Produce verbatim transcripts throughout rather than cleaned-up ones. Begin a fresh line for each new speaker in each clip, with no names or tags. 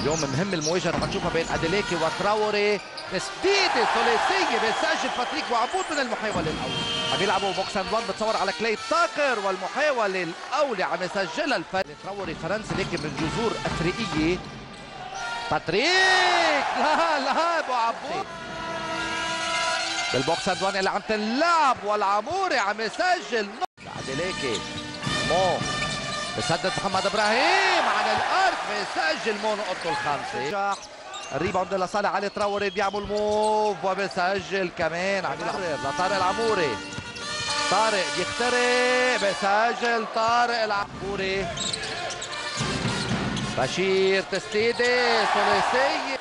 اليوم مهم المواجهه رح نشوفها بين اديليكي وتراوري. تسديده ثلاثيه بيسجل باتريك وعبود من المحاوله الاولى. عم يلعبوا بوكس اند وان، بتصور على كلي تاكر والمحاوله الاولى عم يسجلها الفريق. تراوري فرنسي لكن من جذور افريقيه. باتريك لا لا ابو عبود بالبوكس اند وان اللي عم تنلعب والعموري عم يسجل. اديليكي مو بسدد محمد ابراهيم على الارض بيسجل مو نقطته الخامسه. الريباوند لصالح علي تراوري بيعمل موف وبيسجل كمان. عم يلعب لطارق العموري. طارق بيخترق بيسجل طارق العموري. بشير تسديده ثلاثيه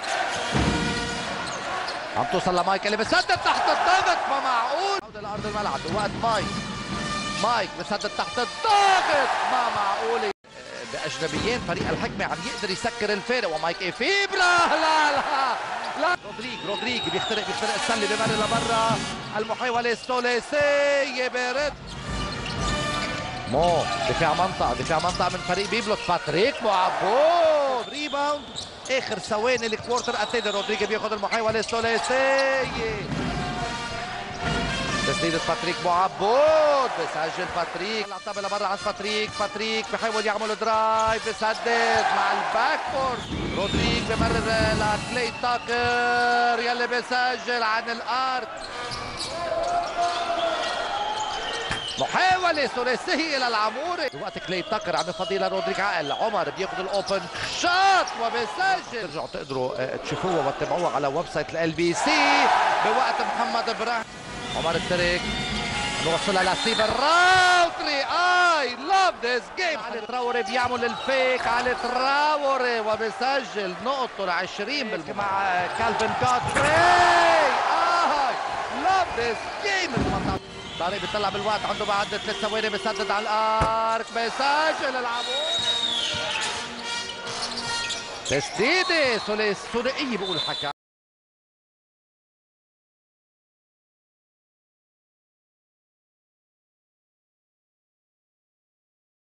عم توصل لمايك اللي بسدد تحت الضغط. ما معقول. عودة لارض الملعب بوقت مايك. مايك بسدد تحت الضغط ما معقول. باجنبيين فريق الحكمه عم يقدر يسكر الفارق. ومايك افيبرا لا لا لا. رودريج رودريج بيخترق بيخترق السله بمر لبرا. المحاوله الثلاثيه برد. مو دفاع منطقه دفاع منطقه من فريق بيبلوت. باتريك معبود ريباوند اخر ثواني الكوارتر الثاني. رودريج بياخذ المحاوله الثلاثيه. تسديدة باتريك معبود بسجل باتريك. العطابة لبرا عند باتريك. باتريك بحاول يعمل درايف بسدد مع الباك فورد. رودريج بمرر لكلي تاكر يلي بسجل عن الارض. محاولة ثلاثية للعموري. وقت كلي تاكر عم يفضي لرودريج عقل. عمر بياخذ الاوبن شوت وبسجل. ترجعوا تقدروا تشوفوها وتتابعوها على ويب سايت ال بي سي بوقت محمد ابراهيم. عمر الترك نوصلها لستيفن راوتري. اي لاف ذيس جيم. علي تراوري بيعمل الفيك. علي تراوري وبسجل نقطه ل عشرين بالمية مع كالفن جودفري. اي لاف ذيس جيم. طارق بيطلع بالوقت عنده بعد ثلاث ثواني بسدد على الارك بسجل العمود. تسديده ثلاثيه بقول الحكم.